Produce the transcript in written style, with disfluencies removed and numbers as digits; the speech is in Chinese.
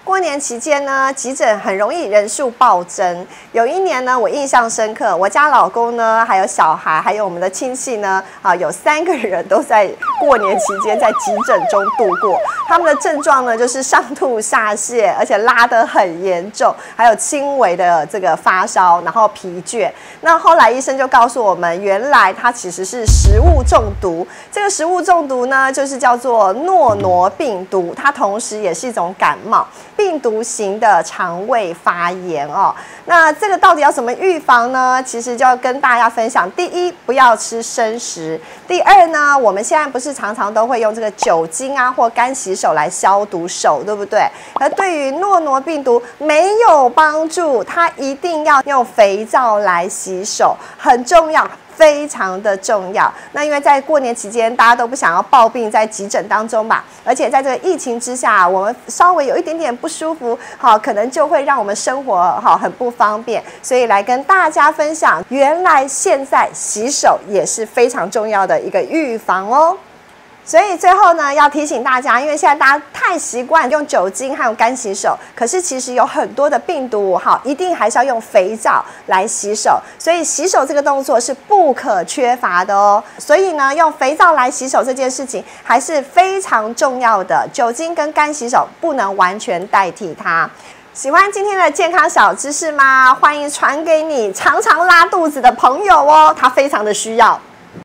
过年期间呢，急诊很容易人数暴增。有一年呢，我印象深刻，我家老公呢，还有小孩，还有我们的亲戚呢，有3个人都在过年期间在急诊中度过。他们的症状呢，就是上吐下泻，而且拉得很严重，还有轻微的这个发烧，然后疲倦。那后来医生就告诉我们，原来它其实是食物中毒。这个食物中毒呢，就是叫做诺罗病毒，它同时也是一种感冒。病毒型的肠胃发炎哦，那这个到底要怎么预防呢？其实就要跟大家分享：第一，不要吃生食；第二呢，我们现在不是常常都会用这个酒精啊或干洗手来消毒手，对不对？而对于诺罗病毒没有帮助，它一定要用肥皂来洗手，很重要。非常的重要。那因为在过年期间，大家都不想要抱病在急诊当中吧，而且在这个疫情之下，我们稍微有一点点不舒服，可能就会让我们生活很不方便。所以来跟大家分享，原来现在洗手也是非常重要的一个预防哦。所以最后呢，要提醒大家，因为现在大家太习惯用酒精还有干洗手，可是其实有很多的病毒，一定还是要用肥皂来洗手。所以洗手这个动作是不可缺乏的哦。所以呢，用肥皂来洗手这件事情还是非常重要的，酒精跟干洗手不能完全代替它。喜欢今天的健康小知识吗？欢迎传给你常常拉肚子的朋友哦，他非常的需要。